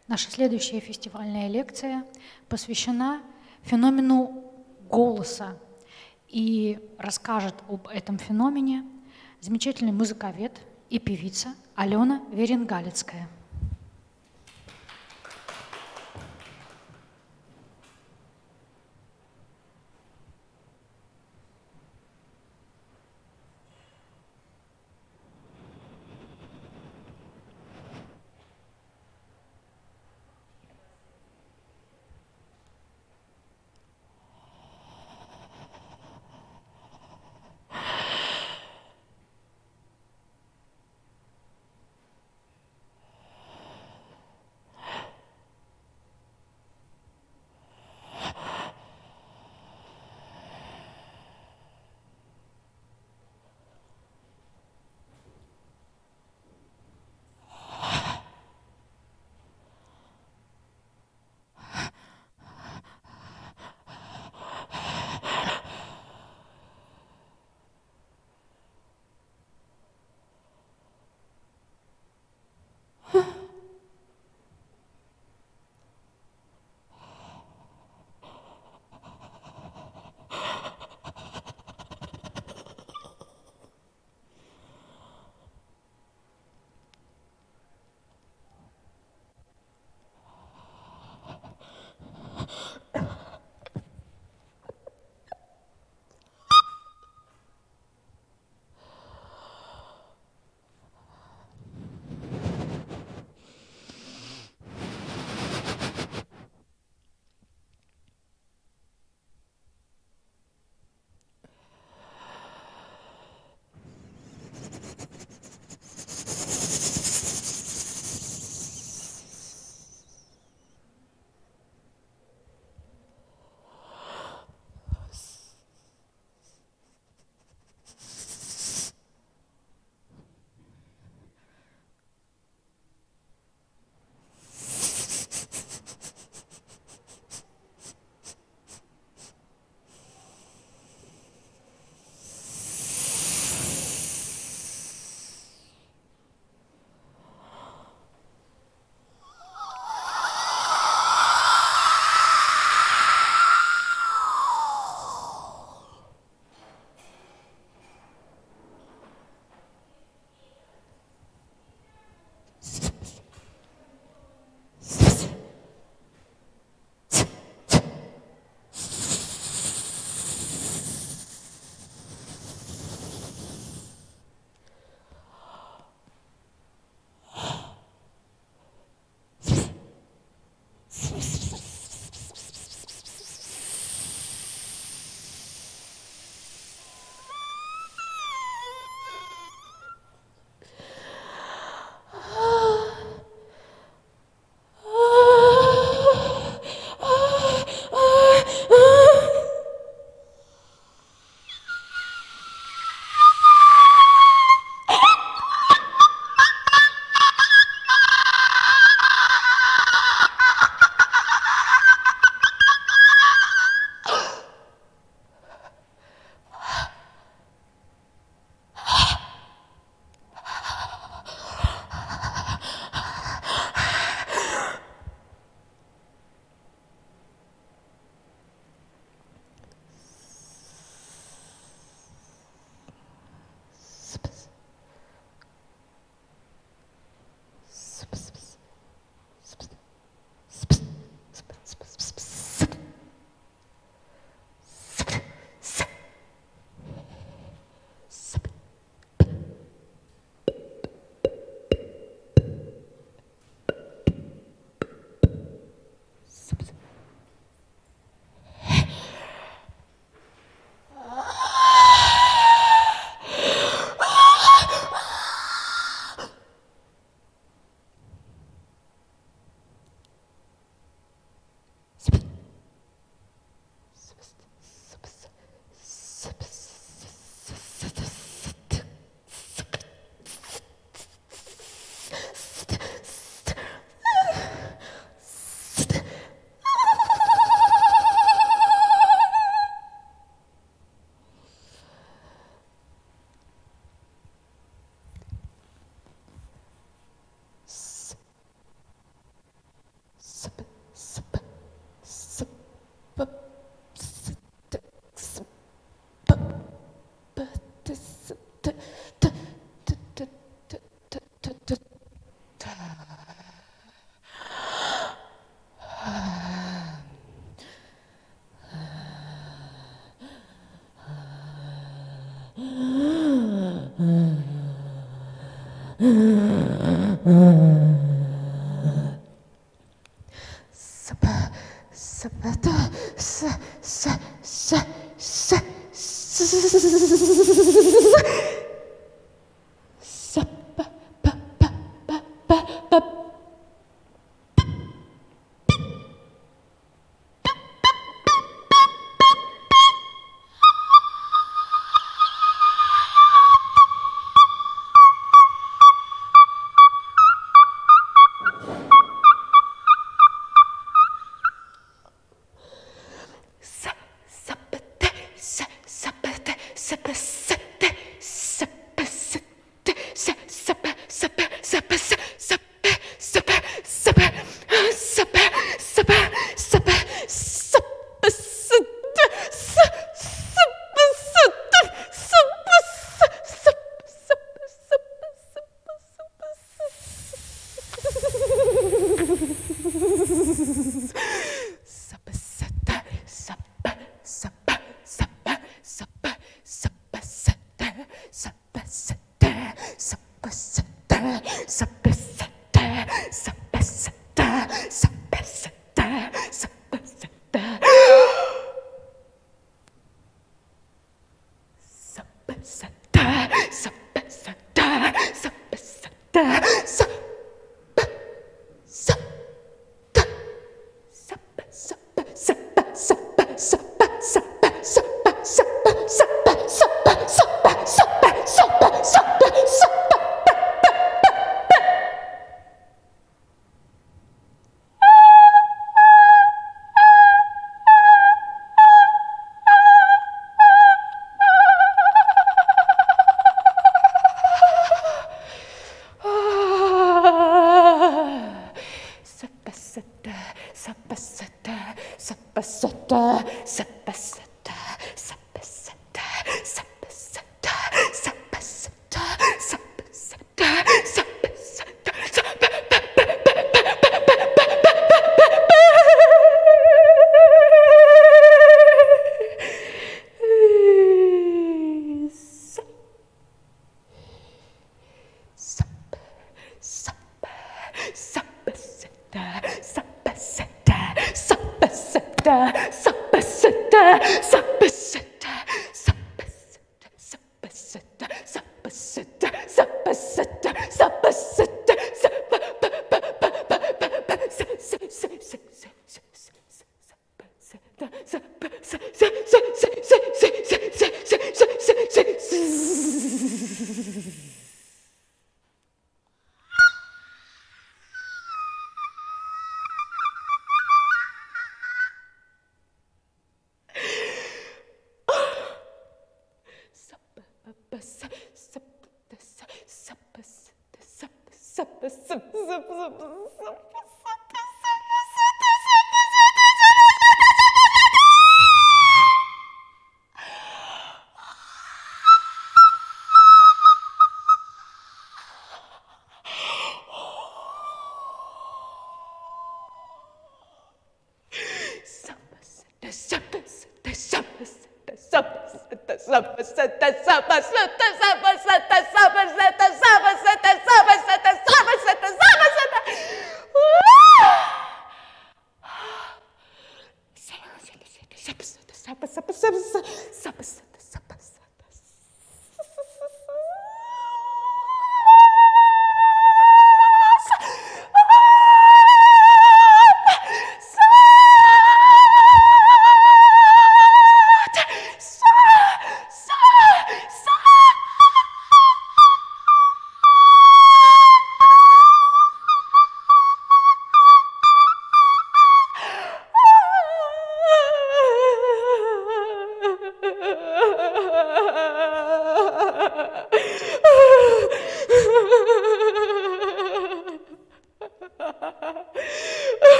Наша следующая фестивальная лекция посвящена феномену голоса. И расскажет об этом феномене замечательный музыковед и певица Алена Веренгалицкая.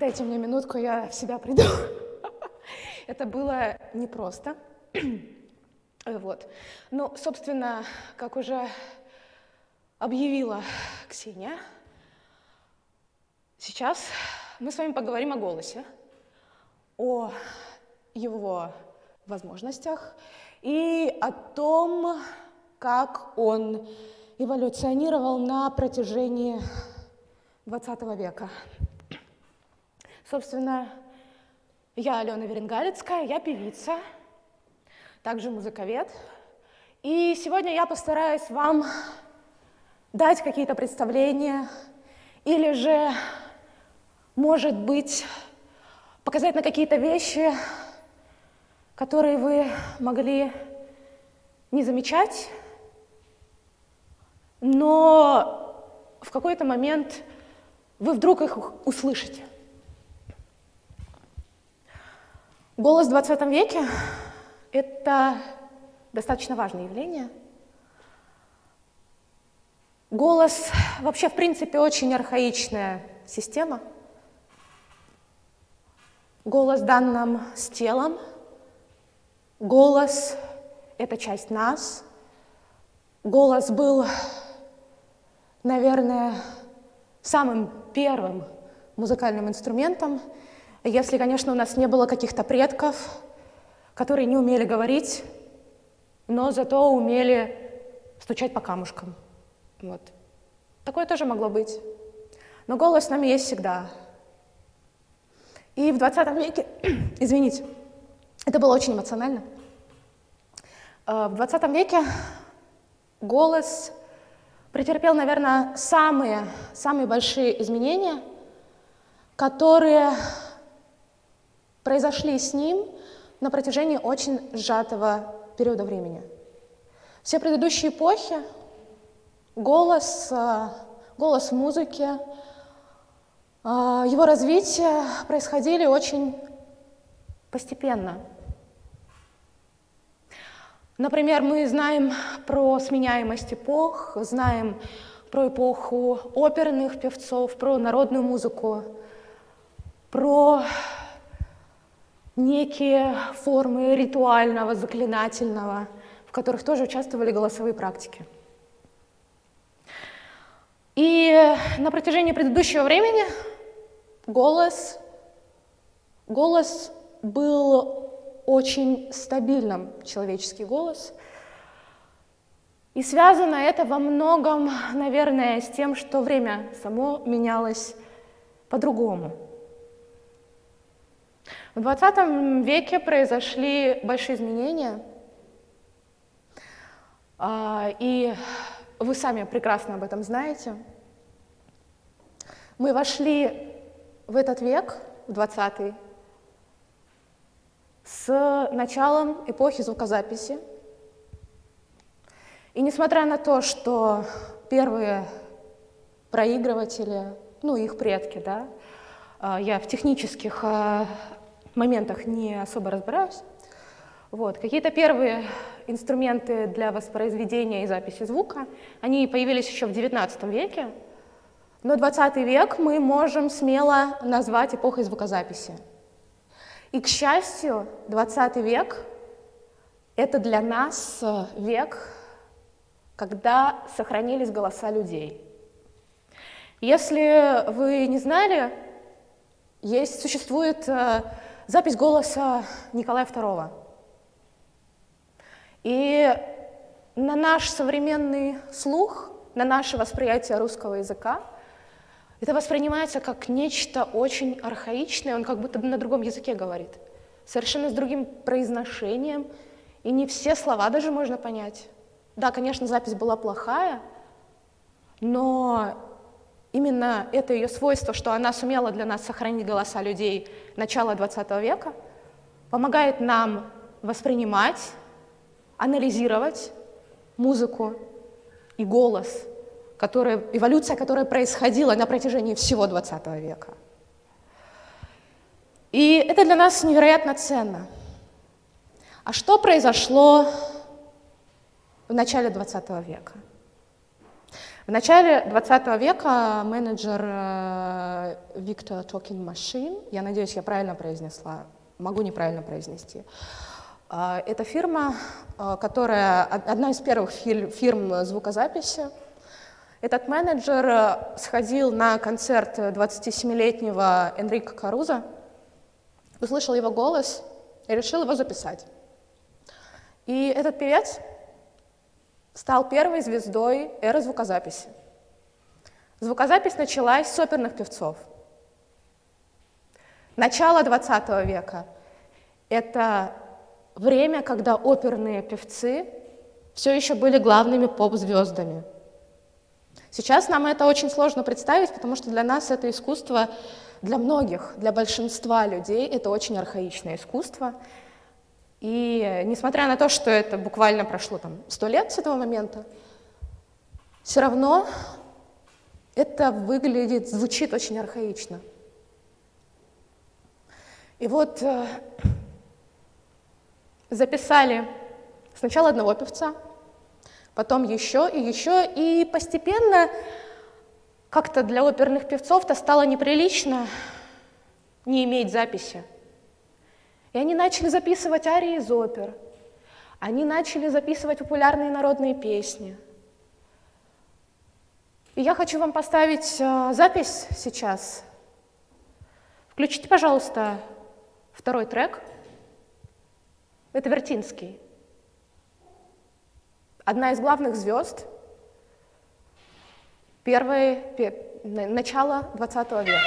Дайте мне минутку, я в себя приду. Это было непросто. Вот. Ну, собственно, как уже объявила Ксения, сейчас мы с вами поговорим о голосе, о его возможностях и о том, как он эволюционировал на протяжении XX века. Собственно, я Алена Веренгалицкая, я певица, также музыковед. И сегодня я постараюсь вам дать какие-то представления или же, может быть, показать на какие-то вещи, которые вы могли не замечать, но в какой-то момент вы вдруг их услышите. Голос в 20 веке — это достаточно важное явление. Голос вообще, в принципе, очень архаичная система. Голос дан нам с телом. Голос — это часть нас. Голос был, наверное, самым первым музыкальным инструментом, если, конечно, у нас не было каких-то предков, которые не умели говорить, но зато умели стучать по камушкам. Вот. Такое тоже могло быть. Но голос с нами есть всегда. И в 20 веке, извините, это было очень эмоционально. В 20 веке голос претерпел, наверное, самые большие изменения, которые произошли с ним на протяжении очень сжатого периода времени. Все предыдущие эпохи голос в музыке, его развитие происходили очень постепенно. Например, мы знаем про сменяемость эпох, знаем про эпоху оперных певцов, про народную музыку, про некие формы ритуального, заклинательного, в которых тоже участвовали голосовые практики. И на протяжении предыдущего времени голос был очень стабильным, человеческий голос. И связано это во многом, наверное, с тем, что время само менялось по-другому. В 20 веке произошли большие изменения, и вы сами прекрасно об этом знаете. Мы вошли в этот век, в 20-й, с началом эпохи звукозаписи. И несмотря на то, что первые проигрыватели, ну, их предки, да, я в технических моментах не особо разбираюсь, вот, какие-то первые инструменты для воспроизведения и записи звука, они появились еще в XIX веке, но 20 век мы можем смело назвать эпохой звукозаписи. И, к счастью, 20 век — это для нас век, когда сохранились голоса людей. Если вы не знали, существует запись голоса Николая II. И на наш современный слух, на наше восприятие русского языка, это воспринимается как нечто очень архаичное, он как будто на другом языке говорит, совершенно с другим произношением, и не все слова даже можно понять. Да, конечно, запись была плохая, но именно это ее свойство, что она сумела для нас сохранить голоса людей начала XX века, помогает нам воспринимать, анализировать музыку и голос, эволюция, которая происходила на протяжении всего XX века. И это для нас невероятно ценно. А что произошло в начале XX века? В В начале 20 века менеджер Victor Talking Machine, я надеюсь, я правильно произнесла, могу неправильно произнести, это фирма, которая одна из первых фирм звукозаписи. Этот менеджер сходил на концерт 27-летнего Энрико Карузо, услышал его голос и решил его записать. И этот певец стал первой звездой эры звукозаписи. Звукозапись началась с оперных певцов. Начало 20 века — это время, когда оперные певцы все еще были главными поп-звездами. Сейчас нам это очень сложно представить, потому что для нас это искусство, для многих, для большинства людей, это очень архаичное искусство. И несмотря на то, что это буквально прошло 100 лет с этого момента, все равно это выглядит, звучит очень архаично. И вот записали сначала одного певца, потом еще, и постепенно как-то для оперных певцов-то стало неприлично не иметь записи. И они начали записывать арии из опер, они начали записывать популярные народные песни. И я хочу вам поставить запись сейчас. Включите, пожалуйста, второй трек. Это Вертинский. Одна из главных звезд начала 20 века.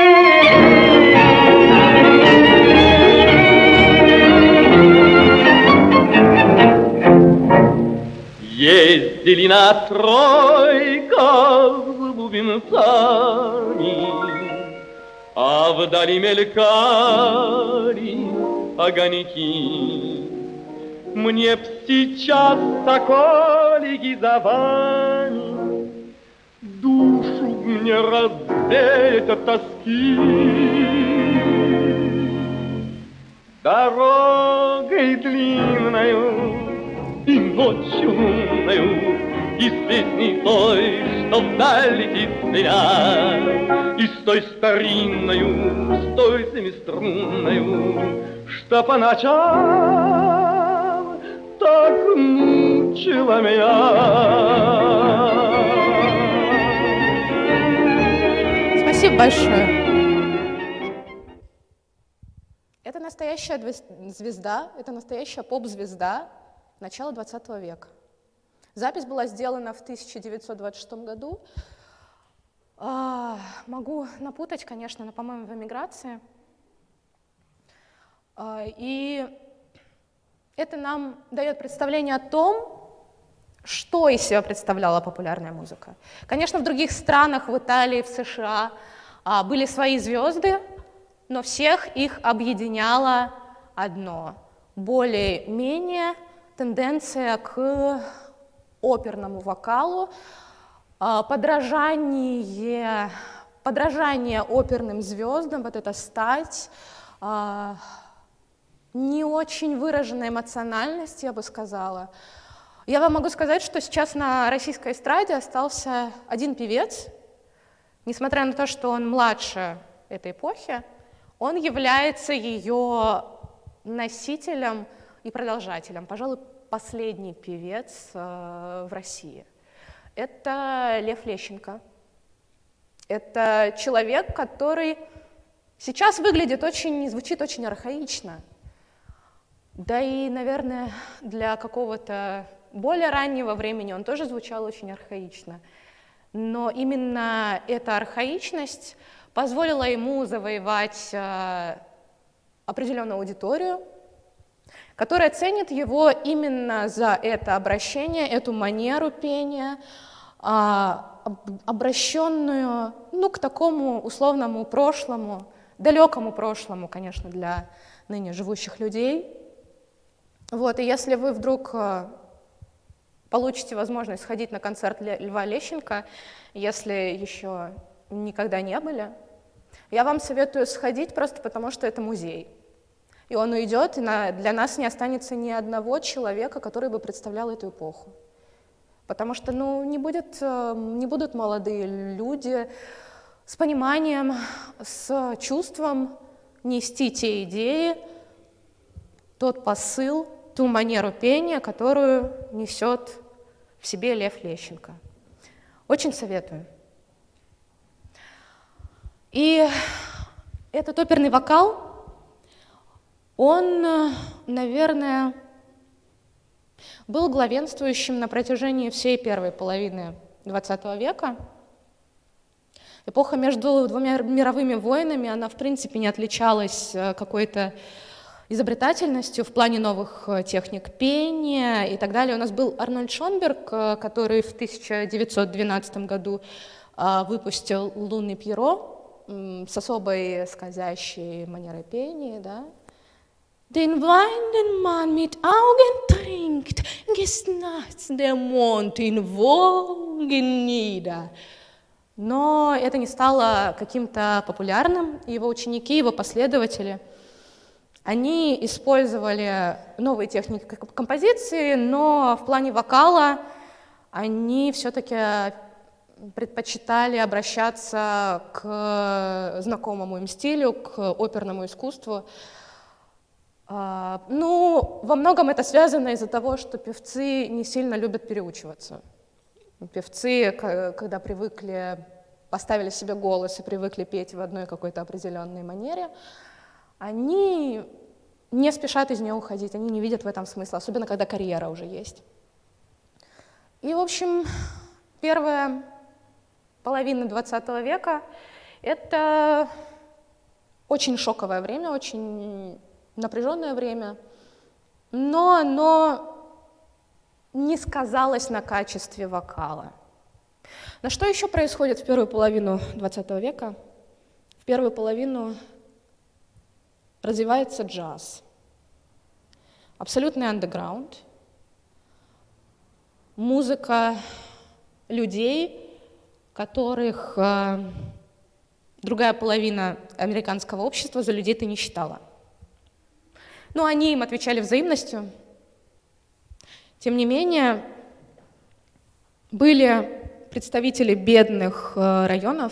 Ездили на тройках с бубенцами, а вдали мелькали огоньки. Мне б сейчас, соколики, за вами душу мне развеять от тоски. Дорогой длинною и ночью лунною, и с песней той, что вдаль летит меня, и с той старинною, с той семиструнною, что по ночам так мучила меня. Спасибо большое. Это настоящая звезда, это настоящая поп-звезда начала 20 века. Запись была сделана в 1926 году. Могу напутать, конечно, но, по-моему, в эмиграции. И это нам дает представление о том, что из себя представляла популярная музыка. Конечно, в других странах, в Италии, в США были свои звезды, но всех их объединяло одно — более-менее тенденция к оперному вокалу, подражание оперным звездам, вот эта стать, не очень выраженная эмоциональность, я бы сказала. Я вам могу сказать, что сейчас на российской эстраде остался один певец, несмотря на то, что он младше этой эпохи, он является ее носителем и продолжателем, пожалуй, последний певец в России. Это Лев Лещенко. Это человек, который сейчас звучит очень архаично. Да и, наверное, для какого-то более раннего времени он тоже звучал очень архаично. Но именно эта архаичность позволила ему завоевать определенную аудиторию, которая ценит его именно за это обращение, эту манеру пения, обращенную к такому условному прошлому, далекому прошлому, конечно, для ныне живущих людей. Вот, и если вы вдруг получите возможность сходить на концерт Льва Лещенко, если еще никогда не были, я вам советую сходить просто потому, что это музей. И он уйдет, и для нас не останется ни одного человека, который бы представлял эту эпоху. Потому что не будут молодые люди с пониманием, с чувством нести те идеи, тот посыл, ту манеру пения, которую несет в себе Лев Лещенко. Очень советую. И этот оперный вокал, он, наверное, был главенствующим на протяжении всей первой половины XX века. Эпоха между двумя мировыми войнами, она в принципе не отличалась какой-то изобретательностью в плане новых техник пения и так далее. У нас был Арнольд Шонберг, который в 1912 году выпустил «Лунный Пьеро» с особой скользящей манерой пения, да. Den Wein, den man mit Augen trinkt, gesnatzt der Mond in Wogen nieder. Но это не стало каким-то популярным. Его ученики, его последователи, они использовали новые техники композиции, но в плане вокала они все-таки предпочитали обращаться к знакомому им стилю, к оперному искусству. Во многом это связано из-за того, что певцы не сильно любят переучиваться. Певцы, когда поставили себе голос и привыкли петь в одной какой-то определенной манере, они не спешат из нее уходить, они не видят в этом смысла, особенно когда карьера уже есть. И, в общем, первая половина XX века — это очень шоковое время, очень напряженное время, но оно не сказалось на качестве вокала. Но что еще происходит в первую половину XX века? В первую половину развивается джаз, абсолютный андеграунд, музыка людей, которых другая половина американского общества за людей-то не считала. Но они им отвечали взаимностью. Тем не менее, были представители бедных районов,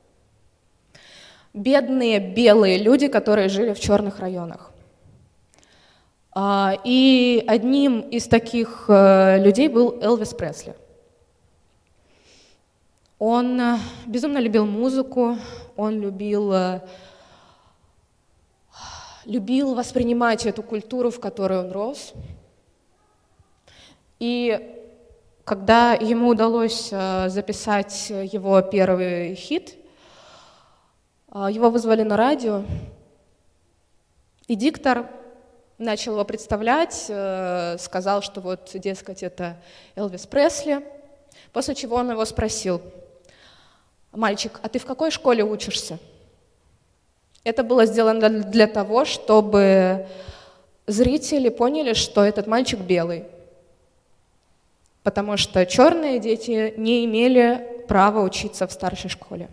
бедные белые люди, которые жили в черных районах. И одним из таких людей был Элвис Пресли. Он безумно любил музыку, он любил воспринимать эту культуру, в которой он рос. И когда ему удалось записать его первый хит, его вызвали на радио, и диктор начал его представлять, сказал, что вот, дескать, это Элвис Пресли, после чего он его спросил: «Мальчик, а ты в какой школе учишься?» Это было сделано для того, чтобы зрители поняли, что этот мальчик белый, потому что черные дети не имели права учиться в старшей школе.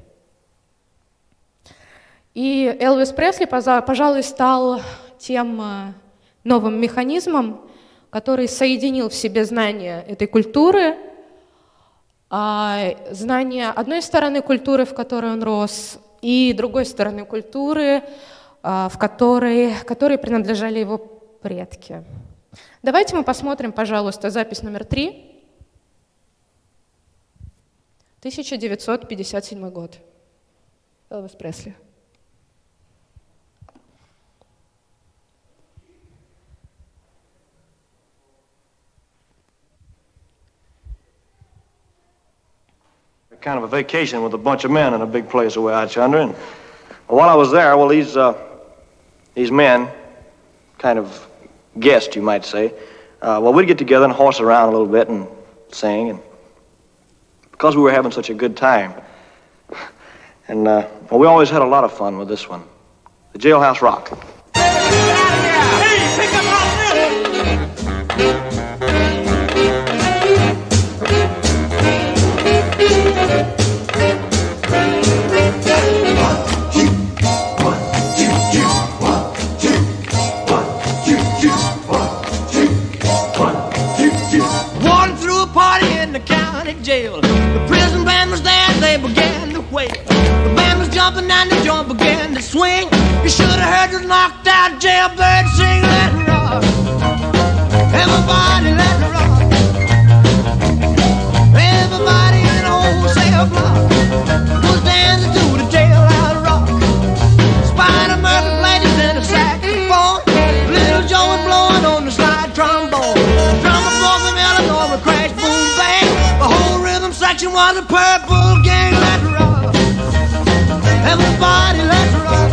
И Элвис Пресли, пожалуй, стал тем новым механизмом, который соединил в себе знания этой культуры, знания одной стороны культуры, в которой он рос, и другой стороны культуры, которой принадлежали его предки. Давайте мы посмотрим, пожалуйста, запись номер 3. 1957 год. Элвис Пресли. Kind of a vacation with a bunch of men in a big place away out yonder. And while I was there, well, these men, kind of guests, you might say, we'd get together and horse around a little bit and sing, and because we were having such a good time. And we always had a lot of fun with this one, the Jailhouse Rock. Hey, pick up all One threw a party in the county jail. The prison band was there, they began to wail. The band was jumping and the joint began to swing. You should have heard the knocked out jailbird sing, let it rock. Everybody let it rock. Everybody in the whole cell block was dancing to the jailhouse rock. Spider Murphy played his in a saxophone. Little Joe was blowing on the slide trombone. Drummer boy from Illinois with crash, boom, bang. The whole rhythm section was a Purple Gang. Let's rock. Everybody, let's rock.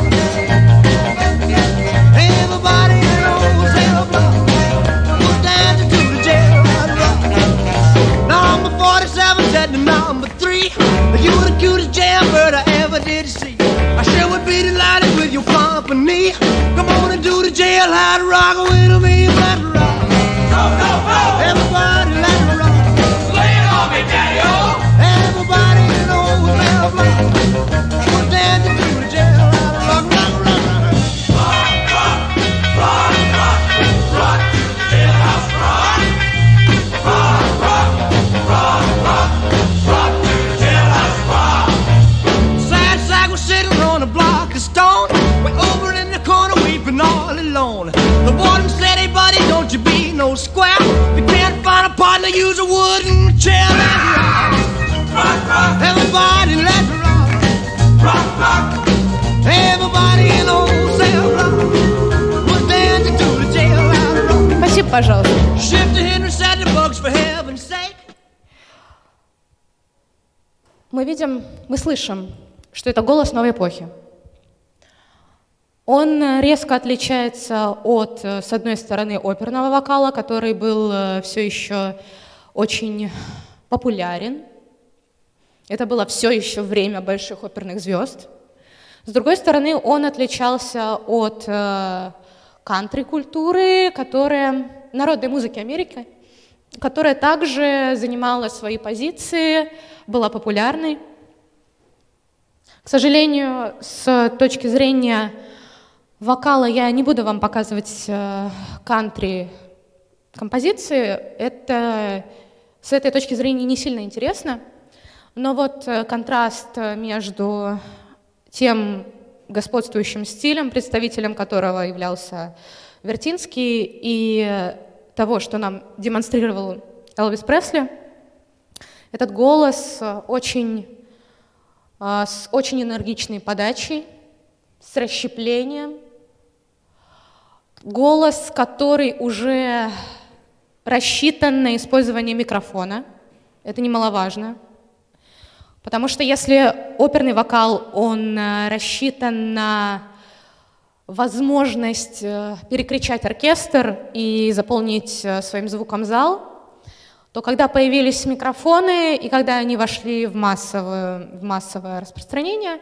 Everybody in the whole cell block was dancing to the jailhouse rock. Number 47 said to number 3, you were the cutest jailbird I ever did see. I sure would be delighted with your company. Come on and do the jailhouse rock with me. Let's rock. Go, go, go. Everybody, let's rock. Lay it on me, Daddy-O. Everybody in the whole cell block was dancing to the jailhouse rock. Rock, rock, rock. Rock, rock, rock, rock, rock to the jailhouse rock. Rock, rock, rock, rock, rock to the jailhouse rock. Sad sack was sitting on a block of stone, way over in the corner weeping all alone. The warden said, hey buddy, don't you be no square. If you can't find a partner, use a wooden chair. Let's rock. Rock, rock. Everybody, let's rock. Rock, rock. Everybody in the whole cell block was dancing to the jailhouse rock. Спасибо, пожалуйста. Shifter Henry said the bugs for heaven's sake. Мы слышим, что это голос новой эпохи. Он резко отличается от, с одной стороны, оперного вокала, который был все еще очень популярен. Это было все еще время больших оперных звезд. С другой стороны, он отличался от кантри-культуры, народной музыки Америки, которая также занимала свои позиции, была популярной. К сожалению, с точки зрения вокала я не буду вам показывать кантри-композиции. Это с этой точки зрения не сильно интересно. Но вот контраст между тем господствующим стилем, представителем которого являлся Вертинский, и того, что нам демонстрировал Элвис Пресли, этот голос с очень энергичной подачей, с расщеплением, голос, который уже рассчитан на использование микрофона, это немаловажно, потому что если оперный вокал, он рассчитан на возможность перекричать оркестр и заполнить своим звуком зал, то когда появились микрофоны и когда они вошли в массовое распространение,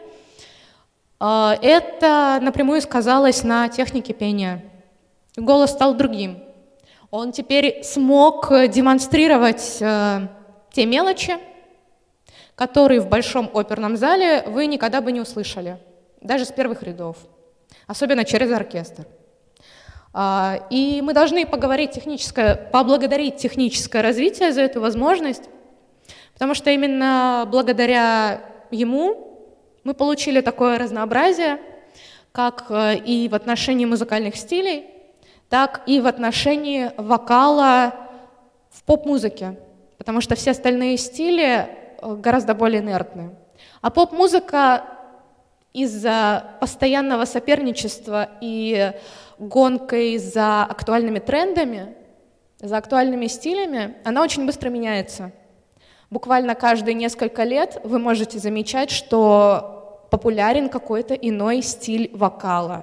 это напрямую сказалось на технике пения. Голос стал другим. Он теперь смог демонстрировать те мелочи, которые в большом оперном зале вы никогда бы не услышали, даже с первых рядов, особенно через оркестр. И мы должны поблагодарить техническое развитие за эту возможность, потому что именно благодаря ему мы получили такое разнообразие, как и в отношении музыкальных стилей, так и в отношении вокала в поп-музыке, потому что все остальные стили гораздо более инертны. А поп-музыка из-за постоянного соперничества и гонкой за актуальными трендами, за актуальными стилями, она очень быстро меняется. Буквально каждые несколько лет вы можете замечать, что популярен какой-то иной стиль вокала.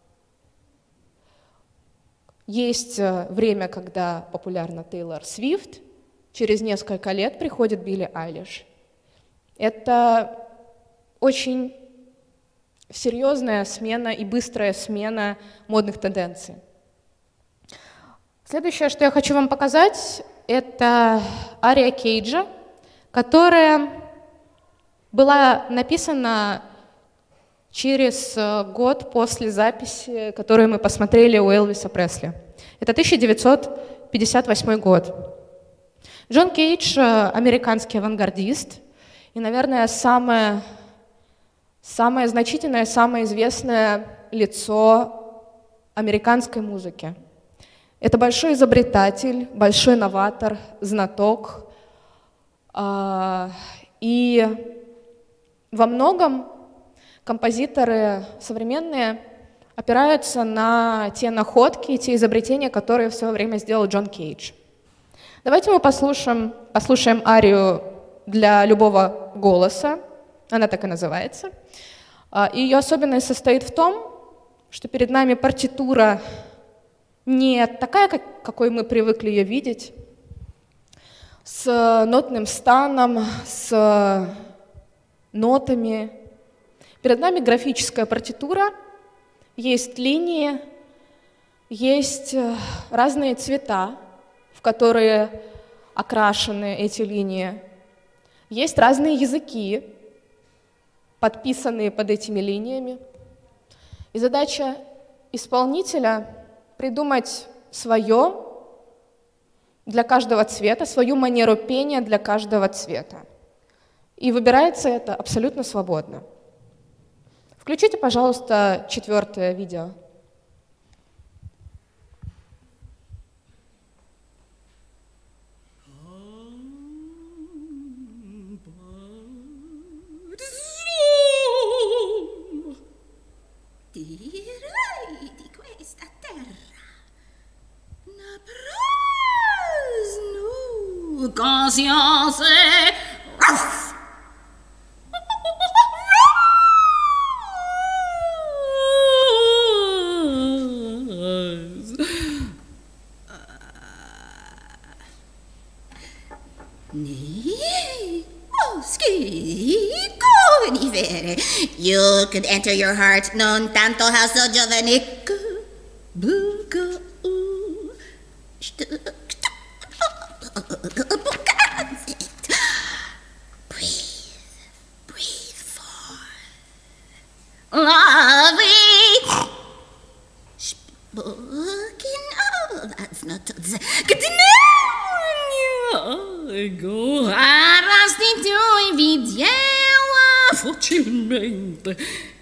Есть время, когда популярна Тейлор Свифт, через несколько лет приходит Билли Айлиш. Это очень серьезная смена и быстрая смена модных тенденций. Следующее, что я хочу вам показать, это ария Кейджа, которая была написана через год после записи, которую мы посмотрели у Элвиса Пресли. Это 1958 год. Джон Кейдж — американский авангардист и, наверное, самое значительное, самое известное лицо американской музыки. Это большой изобретатель, большой новатор, знаток. И во многом композиторы современные опираются на те находки и те изобретения, которые в свое время сделал Джон Кейдж. Давайте мы послушаем арию для любого голоса. Она так и называется. Ее особенность состоит в том, что перед нами партитура не такая, какой мы привыкли ее видеть, с нотным станом, с нотами. Перед нами графическая партитура, есть линии, есть разные цвета, в которые окрашены эти линии, есть разные языки, подписанные под этими линиями. И задача исполнителя — придумать свое для каждого цвета, свою манеру пения для каждого цвета. И выбирается это абсолютно свободно. Включите, пожалуйста, 4-е видео. Di questa terra naprazno cosiose You could enter your heart non tanto house giovanic. Breathe forth. Lovely. Spoken. Oh, that's not good to know. Go arrastito invidiava facilmente.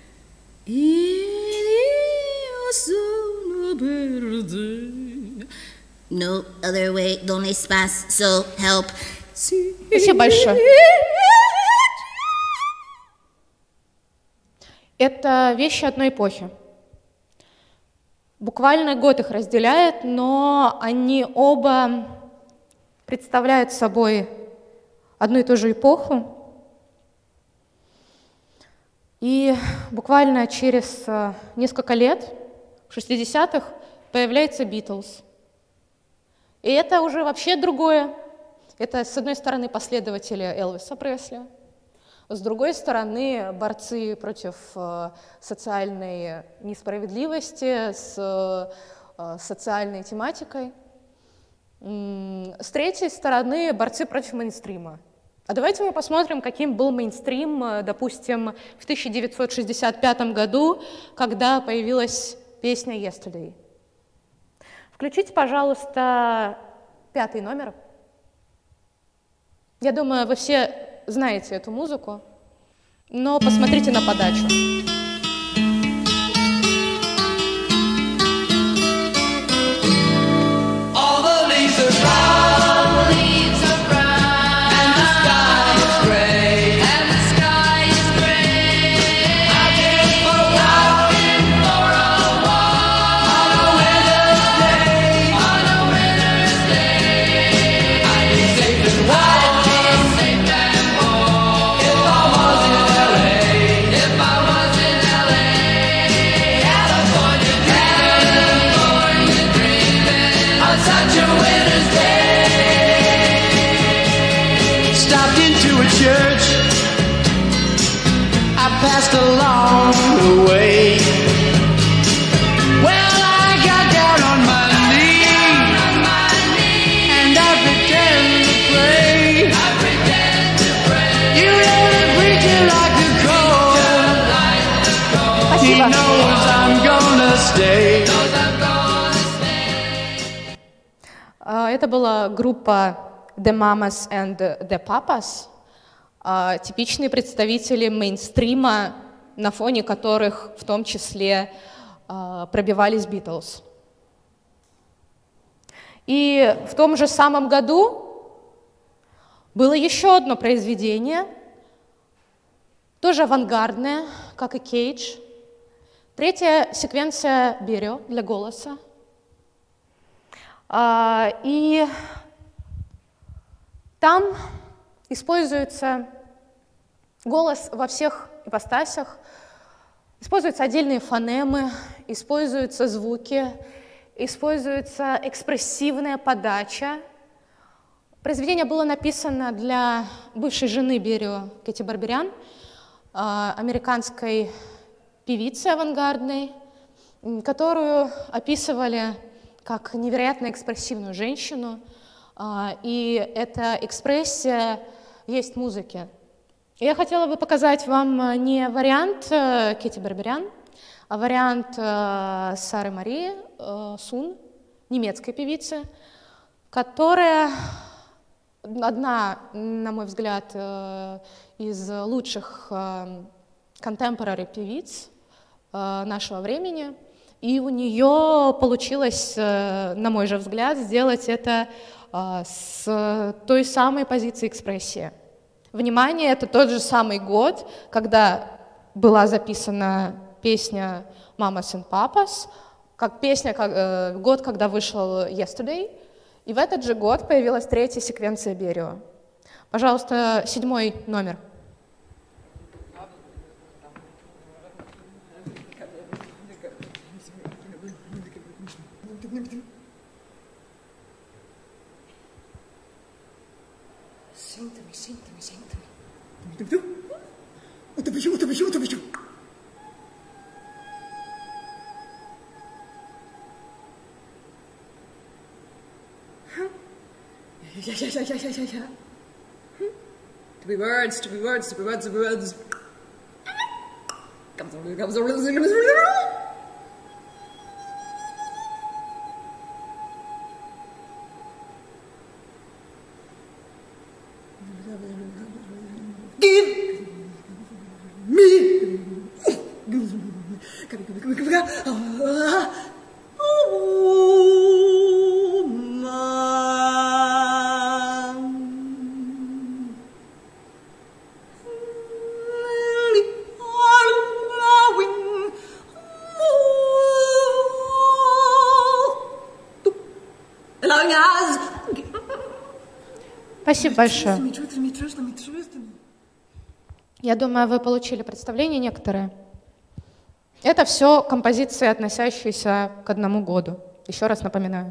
Io sono per te. No other way, only space, so help. Спасибо большое. Это вещи одной эпохи. Буквально год их разделяет, но они оба представляют собой одну и ту же эпоху. И буквально через несколько лет, в 60-х, появляется Битлз. И это уже вообще другое. Это, с одной стороны, последователи Элвиса Пресли, с другой стороны, борцы против социальной несправедливости, с социальной тематикой. С третьей стороны, борцы против мейнстрима. А давайте мы посмотрим, каким был мейнстрим, допустим, в 1965 году, когда появилась песня «Yesterday». Включите, пожалуйста, 5-й номер. Я думаю, вы все знаете эту музыку, но посмотрите на подачу. Passed along the way. Well, I got down on my knees and I pretend to pray. You know the preacher like the cold. He knows I'm gonna stay. Это была группа The Mamas and the Papas, типичные представители мейнстрима, на фоне которых в том числе пробивались Битлз. И в том же самом году было еще одно произведение, тоже авангардное, как и Кейдж. Третья секвенция Берио для голоса. И там используется голос во всех ипостасях, используются отдельные фонемы, используются звуки, используется экспрессивная подача. Произведение было написано для бывшей жены Берио, Кэти Барберян, американской певицы авангардной, которую описывали как невероятно экспрессивную женщину, и эта экспрессия есть в музыке. Я хотела бы показать вам не вариант Кэти Барберян, а вариант Сары Марии Сун, немецкой певицы, которая одна, на мой взгляд, из лучших contemporary певиц нашего времени. И у нее получилось, на мой же взгляд, сделать это с той самой позиции экспрессии. Внимание, это тот же самый год, когда была записана песня «Mamas and Papas», как песня, год, когда вышел «Yesterday», и в этот же год появилась третья секвенция Берио. Пожалуйста, 7-й номер. To be words, to be words, to be words, to be words. Give me. Спасибо большое. Я думаю, вы получили представление некоторое. Это все композиции, относящиеся к одному году. Еще раз напоминаю.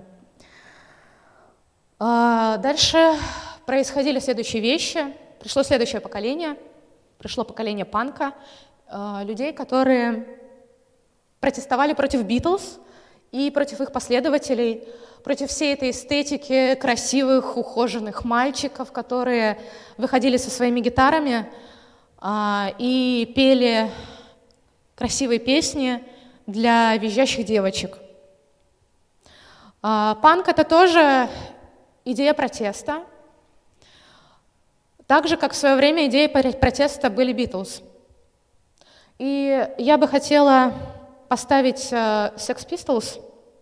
Дальше происходили следующие вещи. Пришло следующее поколение. Пришло поколение панка. Людей, которые протестовали против Битлз и против их последователей, против всей этой эстетики красивых, ухоженных мальчиков, которые выходили со своими гитарами и пели красивые песни для визжащих девочек. Панк — это тоже идея протеста, так же, как в свое время идеей протеста были Битлз. И я бы хотела поставить Sex Pistols.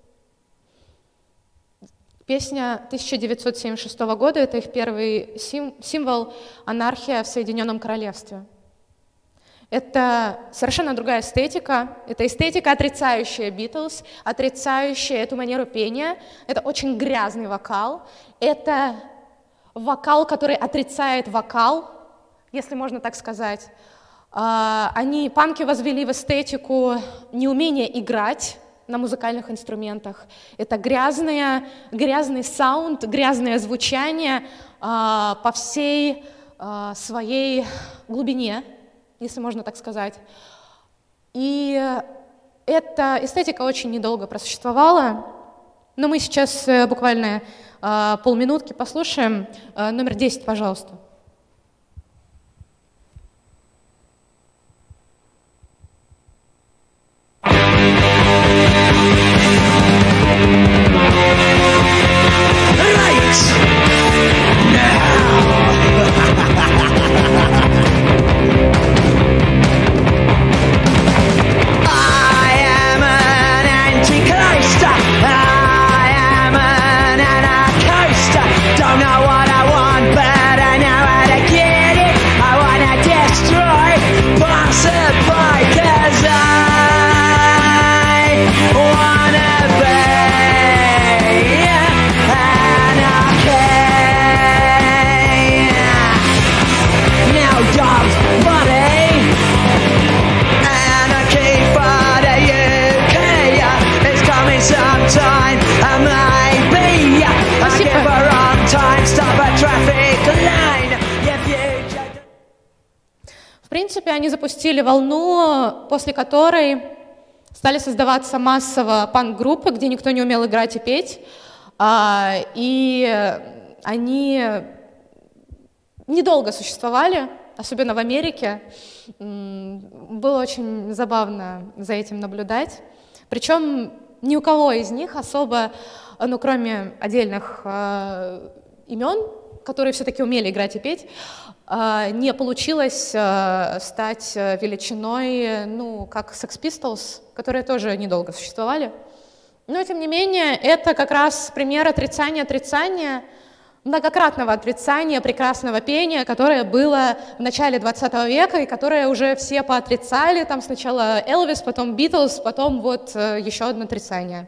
Песня 1976 года — это их первый символ анархия в Соединенном Королевстве. Это совершенно другая эстетика. Это эстетика, отрицающая Битлз, отрицающая эту манеру пения. Это очень грязный вокал. Это вокал, который отрицает вокал, если можно так сказать. Панки возвели в эстетику неумение играть на музыкальных инструментах. Это грязный саунд, грязное звучание по всей своей глубине, если можно так сказать. И эта эстетика очень недолго просуществовала, но мы сейчас буквально полминутки послушаем. Номер 10, пожалуйста. Right принципе, они запустили волну, после которой стали создаваться массово панк-группы, где никто не умел играть и петь. И они недолго существовали, особенно в Америке. Было очень забавно за этим наблюдать. Причем ни у кого из них особо, ну, кроме отдельных имен, которые все-таки умели играть и петь, не получилось стать величиной, ну, как Sex Pistols, которые тоже недолго существовали. Но, тем не менее, это как раз пример отрицания, многократного отрицания прекрасного пения, которое было в начале 20 века и которое уже все поотрицали. Там сначала Элвис, потом Битлз, потом вот еще одно отрицание.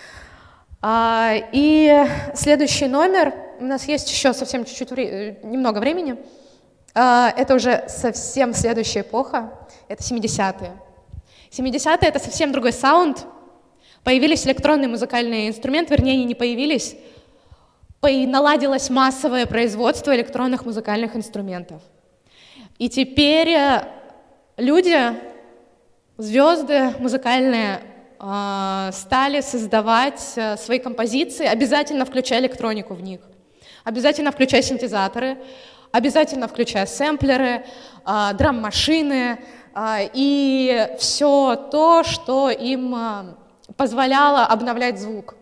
И следующий номер, у нас есть еще совсем чуть-чуть, немного времени. Это уже совсем следующая эпоха, это 70-е. 70-е — это совсем другой саунд. Появились электронные музыкальные инструменты, вернее, они не появились. Наладилось массовое производство электронных музыкальных инструментов. И теперь люди, звезды музыкальные, стали создавать свои композиции, обязательно включая электронику в них, обязательно включая синтезаторы, обязательно включая сэмплеры, драм-машины и все то, что им позволяло обновлять звук.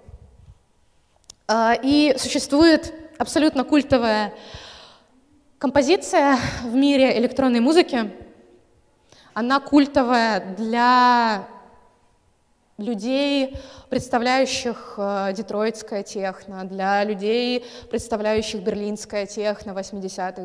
И существует абсолютно культовая композиция в мире электронной музыки. Она культовая для людей, представляющих детройтское техно, для людей, представляющих берлинское техно 80-х,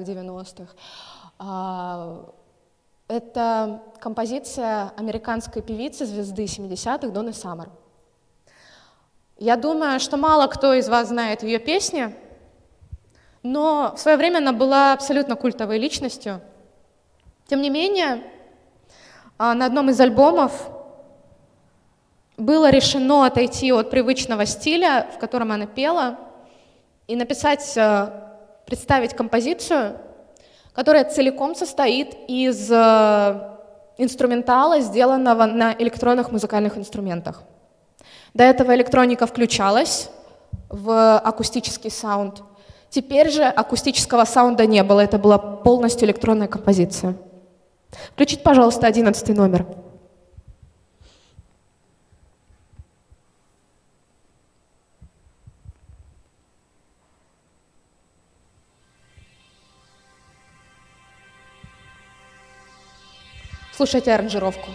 90-х. Это композиция американской певицы, звезды 70-х Донны Саммер. Я думаю, что мало кто из вас знает ее песни, но в свое время она была абсолютно культовой личностью. Тем не менее, на одном из альбомов было решено отойти от привычного стиля, в котором она пела, и написать, представить композицию, которая целиком состоит из инструментала, сделанного на электронных музыкальных инструментах. До этого электроника включалась в акустический саунд. Теперь же акустического саунда не было, это была полностью электронная композиция. Включите, пожалуйста, 11 номер. Слушайте аранжировку.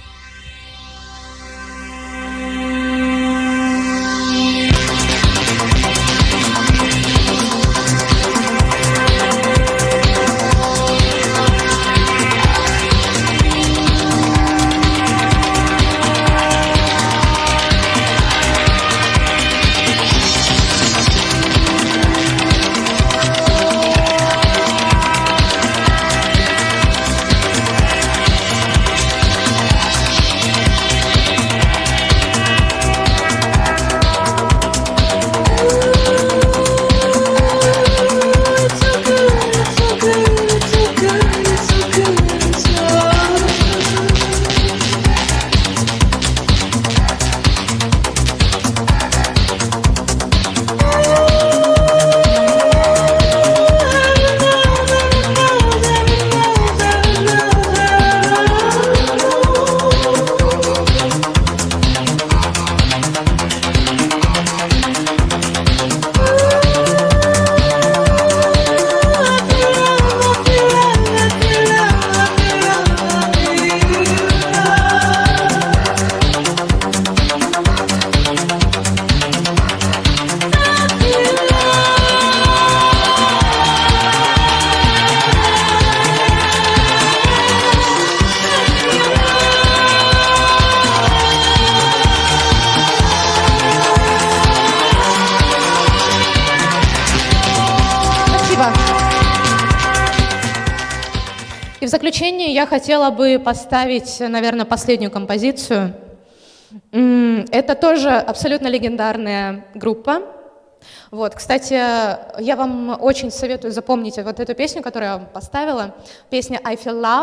И в заключение я хотела бы поставить, наверное, последнюю композицию. Это тоже абсолютно легендарная группа. Вот, кстати, я вам очень советую запомнить вот эту песню, которую я вам поставила. Песня «I Feel Love».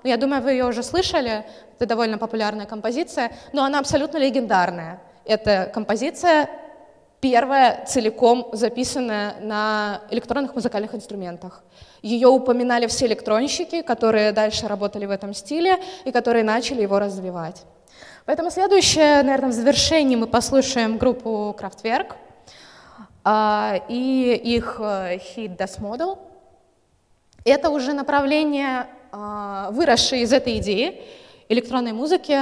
Я думаю, вы ее уже слышали, это довольно популярная композиция, но она абсолютно легендарная. Эта композиция первая целиком записанная на электронных музыкальных инструментах. Ее упоминали все электронщики, которые дальше работали в этом стиле и которые начали его развивать. Поэтому следующее, наверное, в завершении мы послушаем группу Kraftwerk и их хит Das Model. Это уже направление, выросшее из этой идеи электронной музыки,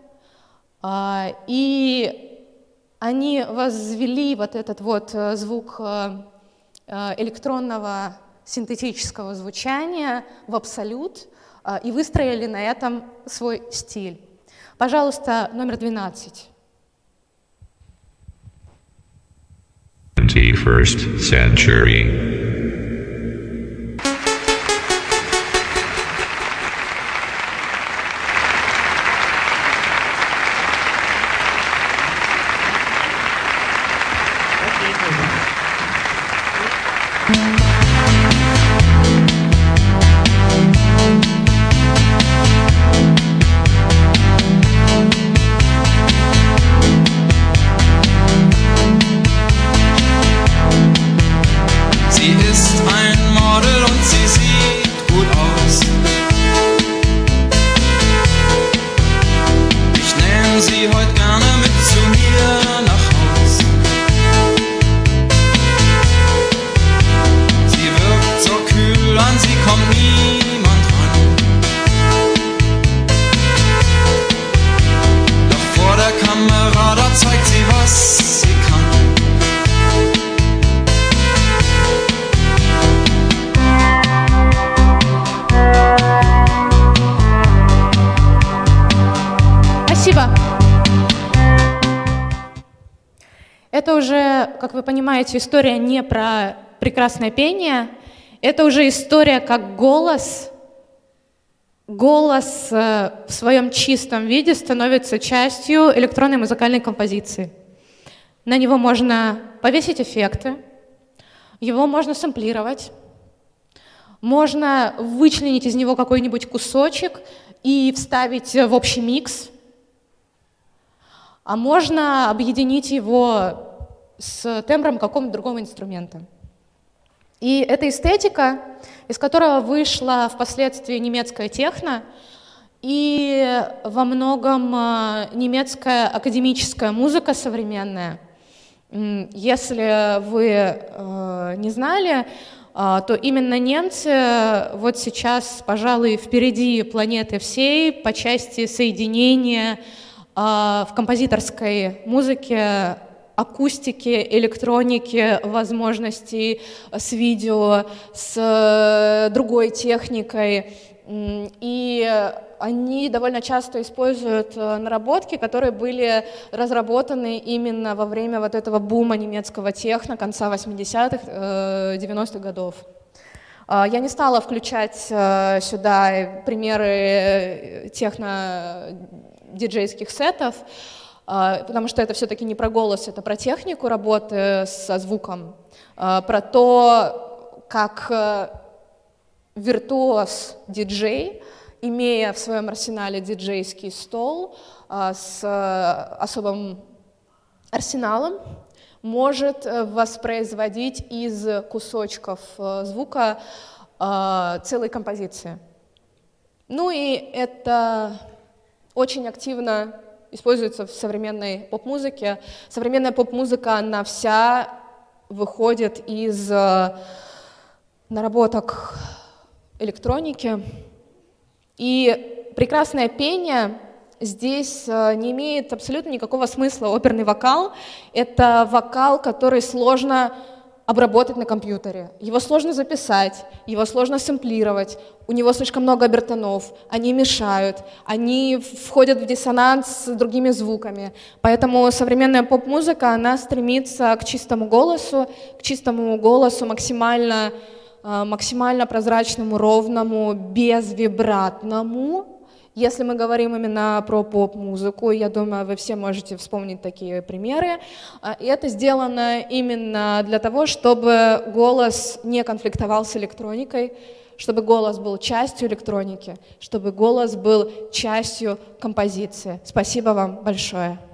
и они возвели вот этот вот звук электронного синтетического звучания в абсолют и выстроили на этом свой стиль. Пожалуйста, номер 12. 21st century. Это уже, как вы понимаете, история не про прекрасное пение, это уже история, как голос в своем чистом виде становится частью электронной музыкальной композиции. На него можно повесить эффекты, его можно сэмплировать, можно вычленить из него какой-нибудь кусочек и вставить в общий микс, а можно объединить его с тембром какого-нибудь другого инструмента. И эта эстетика, из которого вышла впоследствии немецкая техно и во многом немецкая академическая музыка современная. Если вы не знали, то именно немцы вот сейчас, пожалуй, впереди планеты всей по части соединения в композиторской музыке, акустики, электроники, возможностей с видео, с другой техникой. И они довольно часто используют наработки, которые были разработаны именно во время вот этого бума немецкого техно конца 80-х, 90-х годов. Я не стала включать сюда примеры техно-диджейских сетов, потому что это все-таки не про голос, это про технику работы со звуком, про то, как виртуоз-диджей, имея в своем арсенале диджейский стол с особым арсеналом, может воспроизводить из кусочков звука целые композиции. Ну и это очень активно используется в современной поп-музыке. Современная поп-музыка, она вся выходит из наработок электроники. И прекрасное пение здесь не имеет абсолютно никакого смысла. Оперный вокал — это вокал, который сложно обработать на компьютере. Его сложно записать, его сложно сэмплировать, у него слишком много обертонов, они мешают, они входят в диссонанс с другими звуками. Поэтому современная поп-музыка, она стремится к чистому голосу максимально прозрачному, ровному, безвибратному. Если мы говорим именно про поп-музыку, я думаю, вы все можете вспомнить такие примеры. И это сделано именно для того, чтобы голос не конфликтовал с электроникой, чтобы голос был частью электроники, чтобы голос был частью композиции. Спасибо вам большое.